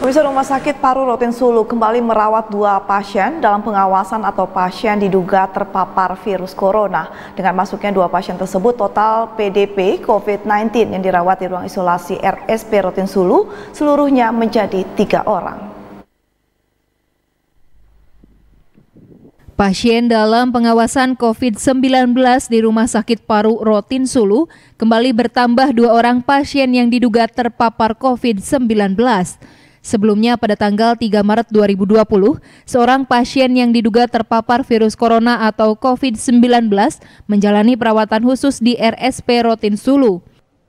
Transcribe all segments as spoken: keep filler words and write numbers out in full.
Pemirsa, Rumah Sakit Paru Rotin Sulu kembali merawat dua pasien dalam pengawasan atau pasien diduga terpapar virus corona. Dengan masuknya dua pasien tersebut, total P D P COVID sembilan belas yang dirawat di ruang isolasi R S P Rotin Sulu seluruhnya menjadi tiga orang. Pasien dalam pengawasan COVID sembilan belas di Rumah Sakit Paru Rotin Sulu kembali bertambah dua orang pasien yang diduga terpapar COVID sembilan belas. Sebelumnya pada tanggal tiga Maret dua ribu dua puluh, seorang pasien yang diduga terpapar virus corona atau COVID sembilan belas menjalani perawatan khusus di R S P Rotin Sulu.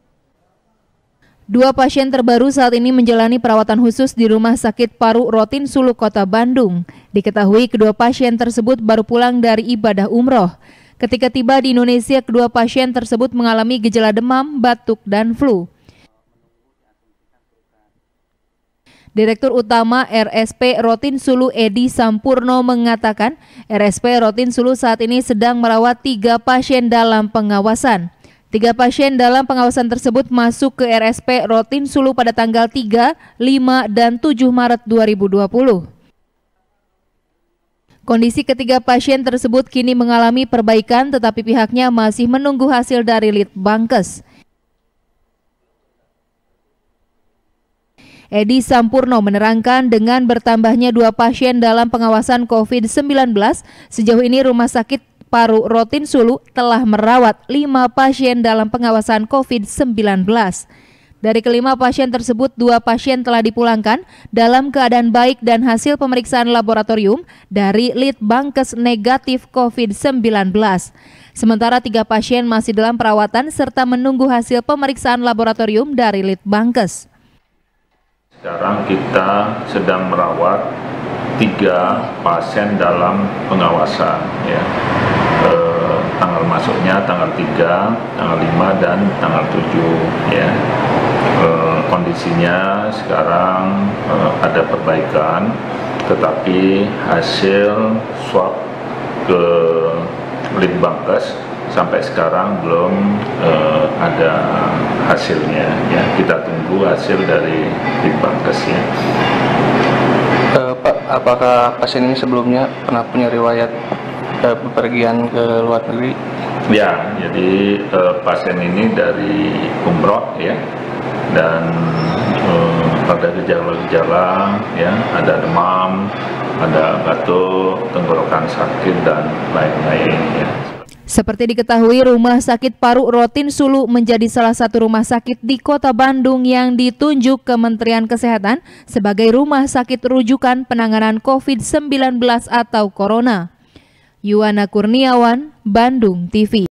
Dua pasien terbaru saat ini menjalani perawatan khusus di Rumah Sakit Paru Rotin Sulu, Kota Bandung. Diketahui kedua pasien tersebut baru pulang dari ibadah umroh. Ketika tiba di Indonesia, kedua pasien tersebut mengalami gejala demam, batuk, dan flu. Direktur Utama R S P Rotin Sulu Edi Sampurno mengatakan R S P Rotin Sulu saat ini sedang merawat tiga pasien dalam pengawasan. Tiga pasien dalam pengawasan tersebut masuk ke R S P Rotin Sulu pada tanggal tiga, lima, dan tujuh Maret dua ribu dua puluh. Kondisi ketiga pasien tersebut kini mengalami perbaikan, tetapi pihaknya masih menunggu hasil dari Litbangkes. Edi Sampurno menerangkan dengan bertambahnya dua pasien dalam pengawasan COVID sembilan belas, sejauh ini Rumah Sakit Paru Rotin Sulu telah merawat lima pasien dalam pengawasan COVID sembilan belas. Dari kelima pasien tersebut, dua pasien telah dipulangkan dalam keadaan baik dan hasil pemeriksaan laboratorium dari Litbangkes negatif COVID sembilan belas. Sementara tiga pasien masih dalam perawatan serta menunggu hasil pemeriksaan laboratorium dari Litbangkes. Sekarang kita sedang merawat tiga pasien dalam pengawasan, ya. E, tanggal masuknya tanggal tiga, tanggal lima, dan tanggal tujuh, ya. E, kondisinya sekarang e, ada perbaikan, tetapi hasil swab ke Litbangkes sampai sekarang belum uh, ada hasilnya, ya. Kita tunggu hasil dari Litbangkes, ya. Uh, Pak, apakah pasien ini sebelumnya pernah punya riwayat uh, bepergian ke luar negeri? Ya, jadi uh, pasien ini dari umroh, ya, dan uh, pada gejala-gejala, ya, ada demam, ada batuk, tenggorokan sakit, dan lain-lain, ya. Seperti diketahui, Rumah Sakit Paru Rotin Sulu menjadi salah satu rumah sakit di Kota Bandung yang ditunjuk Kementerian Kesehatan sebagai rumah sakit rujukan penanganan COVID sembilan belas atau Corona. Yuwana Kurniawan, Bandung T V.